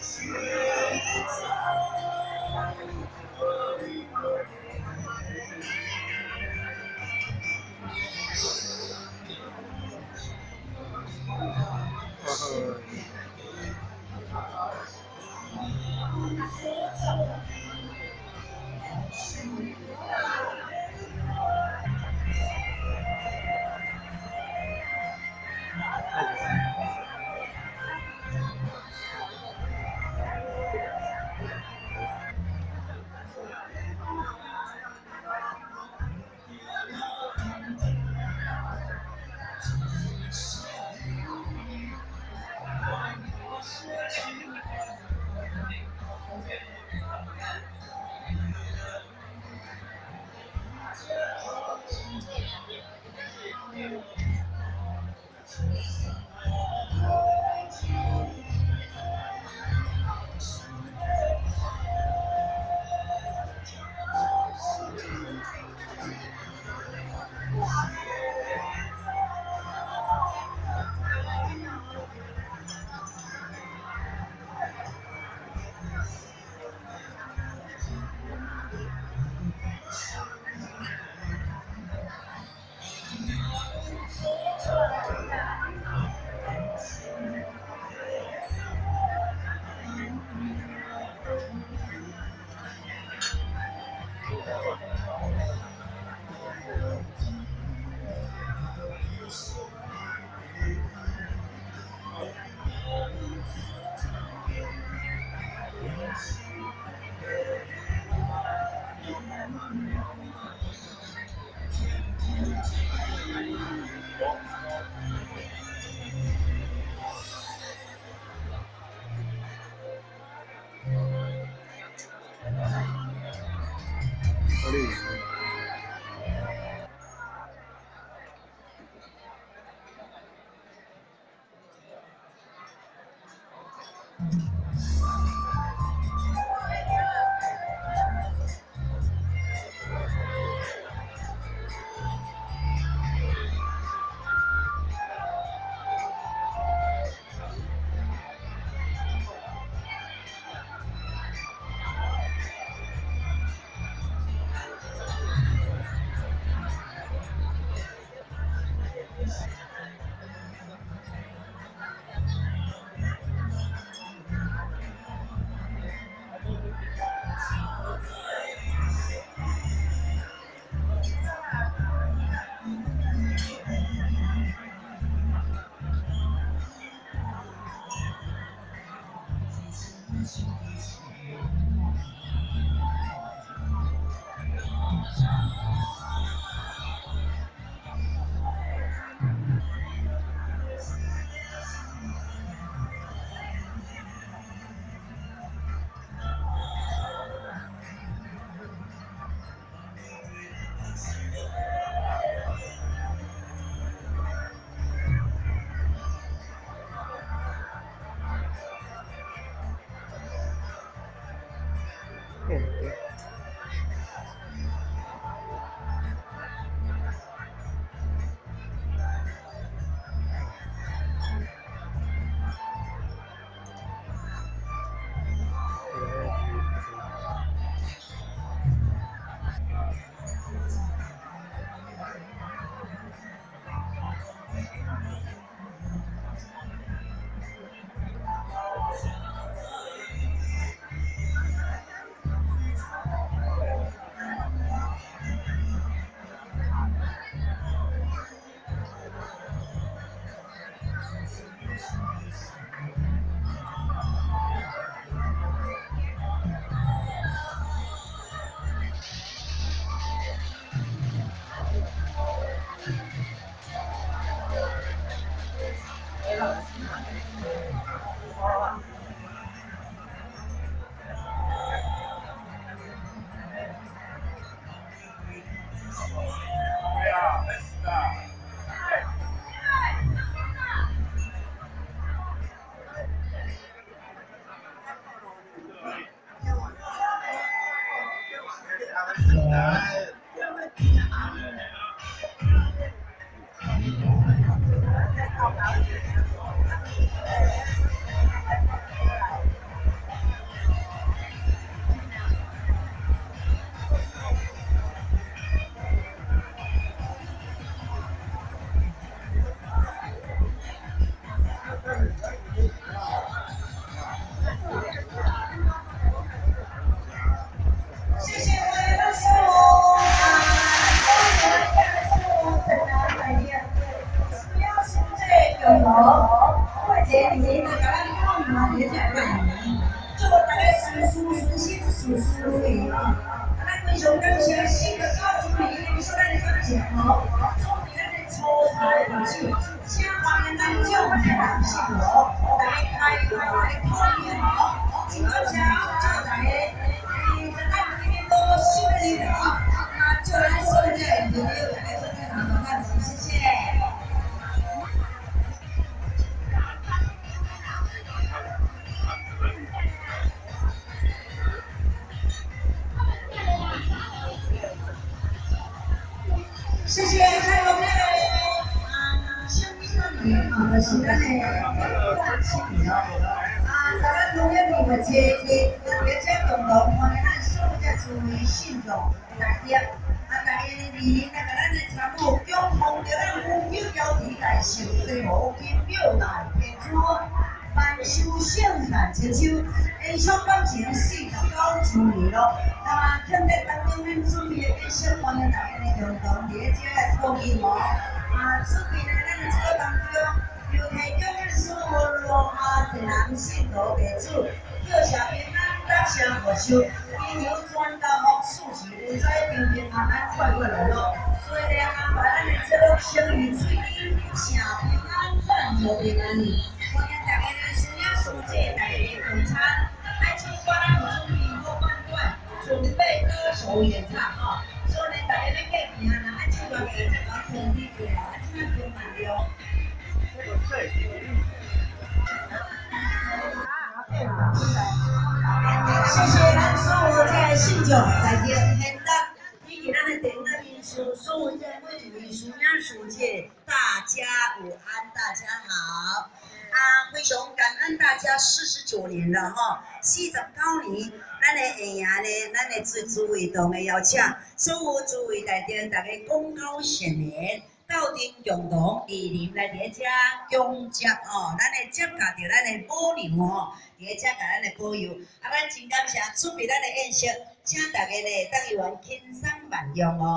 合理。 中和，过节年就甲咱讲嘛，年才拜年，祝大家事事顺心，事事如意啊！咱非常感谢4月9日年，所咱的节目，祝咱的初财入手，请欢迎咱众人幸福，大家开心来团圆哦！今朝祝大家咱今年都顺利啊！祝咱顺利，日日大家顺利，好看，谢谢。谢谢，还有那个乡村年啊，就是咱的国庆年咱农业部的节日，而且共同欢迎咱所有的诸位信众来点，大家的礼，咱的参谋共同着咱妇幼交替来受岁无金庙内天主，万寿圣诞节秋，延续感情49周年咯。那么，今日当中咱准备的小欢迎大家的共同伫这个福音哦，准备在咱的车当中，又提供咱所有罗马的人信徒弟子，叫谢平安，得享福寿，因由专家服事时，有在平平安安快过来咯。所以咧，安排咱的这个生意水利，谢平安，赚着平安哩。欢迎大家来师兄师姐来共餐，爱出发咱有准备好饭馆。准备歌手演唱哦，所以大家咧隔壁啊，爱唱歌嘅就讲空地过啊，即摆分慢了。谢谢咱所有的信众来到现场，以及咱的电台民俗，所有的每一位师兄师姐，大家午安，大家好。非常感恩大家49年了哈，49年，咱的会赢呢，咱的诸位同的邀请，所有诸位来宾大家公告新年，斗阵共同莅临来伫遮恭接哦，咱的接驾着咱的保娘哦，伫遮甲咱的保佑，咱真感谢准备咱的宴席，请大家呢当一碗轻松慢用哦。